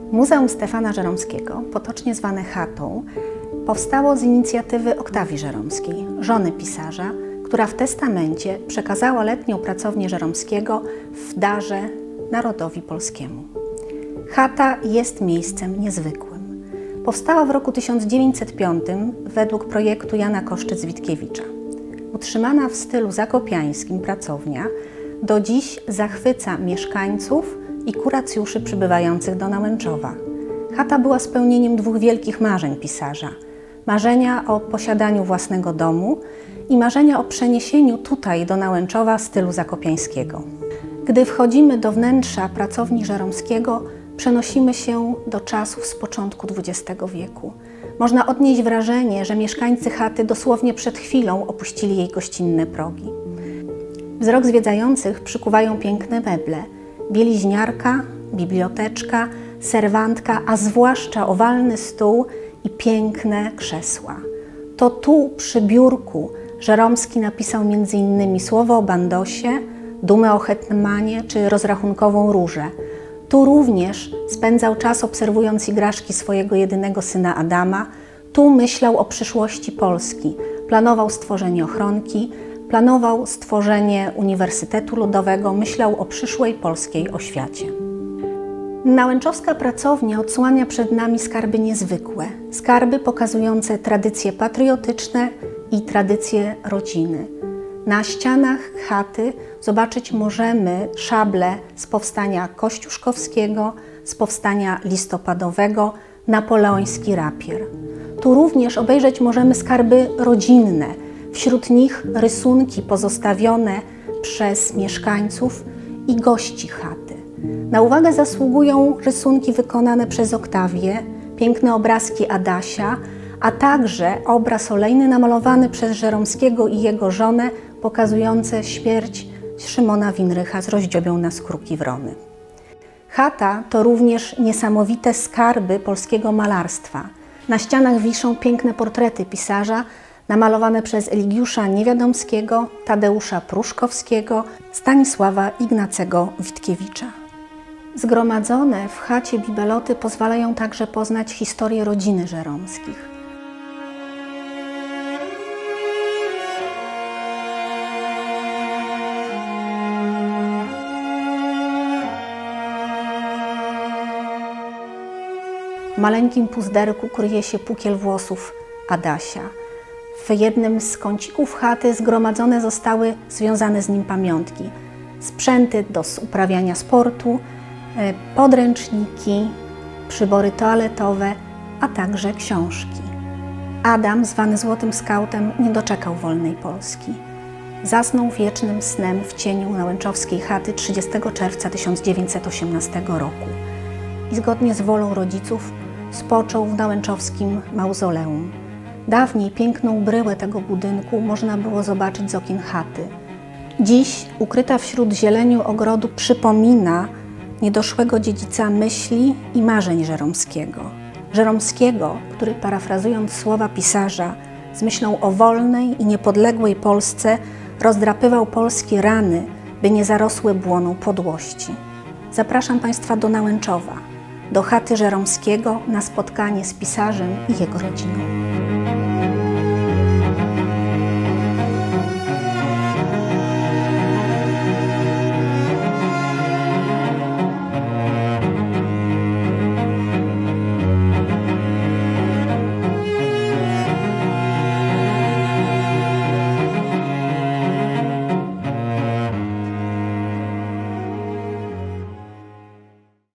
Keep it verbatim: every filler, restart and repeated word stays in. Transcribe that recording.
Muzeum Stefana Żeromskiego, potocznie zwane Chatą, powstało z inicjatywy Oktawii Żeromskiej, żony pisarza, która w testamencie przekazała letnią pracownię Żeromskiego w darze narodowi polskiemu. Chata jest miejscem niezwykłym. Powstała w roku tysiąc dziewięćset piątym według projektu Jana Koszczyc-Witkiewicza. Utrzymana w stylu zakopiańskim pracownia do dziś zachwyca mieszkańców i kuracjuszy przybywających do Nałęczowa. Chata była spełnieniem dwóch wielkich marzeń pisarza. Marzenia o posiadaniu własnego domu i marzenia o przeniesieniu tutaj do Nałęczowa stylu zakopiańskiego. Gdy wchodzimy do wnętrza pracowni Żeromskiego, przenosimy się do czasów z początku dwudziestego wieku. Można odnieść wrażenie, że mieszkańcy chaty dosłownie przed chwilą opuścili jej gościnne progi. Wzrok zwiedzających przykuwają piękne meble, bieliźniarka, biblioteczka, serwantka, a zwłaszcza owalny stół i piękne krzesła. To tu przy biurku Żeromski napisał między innymi słowo o Bandosie, dumę o hetmanie czy rozrachunkową różę. Tu również spędzał czas obserwując igraszki swojego jedynego syna Adama. Tu myślał o przyszłości Polski. Planował stworzenie ochronki, planował stworzenie Uniwersytetu Ludowego, myślał o przyszłej polskiej oświacie. Nałęczowska pracownia odsłania przed nami skarby niezwykłe. Skarby pokazujące tradycje patriotyczne i tradycje rodziny. Na ścianach chaty zobaczyć możemy szable z powstania kościuszkowskiego, z powstania listopadowego, napoleoński rapier. Tu również obejrzeć możemy skarby rodzinne, wśród nich rysunki pozostawione przez mieszkańców i gości chaty. Na uwagę zasługują rysunki wykonane przez Oktawię, piękne obrazki Adasia, a także obraz olejny namalowany przez Żeromskiego i jego żonę, pokazujące śmierć Szymona Winrycha z rozdziobią na skórki wrony. Chata to również niesamowite skarby polskiego malarstwa. Na ścianach wiszą piękne portrety pisarza, namalowane przez Eligiusza Niewiadomskiego, Tadeusza Pruszkowskiego, Stanisława Ignacego Witkiewicza. Zgromadzone w chacie bibeloty pozwalają także poznać historię rodziny Żeromskich. W maleńkim puzderku kryje się pukiel włosów Adasia. W jednym z kącików chaty zgromadzone zostały związane z nim pamiątki. Sprzęty do uprawiania sportu, podręczniki, przybory toaletowe, a także książki. Adam, zwany Złotym Skautem, nie doczekał wolnej Polski. Zasnął wiecznym snem w cieniu nałęczowskiej chaty trzydziestego czerwca tysiąc dziewięćset osiemnastego roku i zgodnie z wolą rodziców spoczął w nałęczowskim mauzoleum. Dawniej piękną bryłę tego budynku można było zobaczyć z okien chaty. Dziś, ukryta wśród zieleniu ogrodu, przypomina niedoszłego dziedzica myśli i marzeń Żeromskiego. Żeromskiego, który, parafrazując słowa pisarza, z myślą o wolnej i niepodległej Polsce rozdrapywał polskie rany, by nie zarosły błoną podłości. Zapraszam Państwa do Nałęczowa, do chaty Żeromskiego na spotkanie z pisarzem i jego rodziną.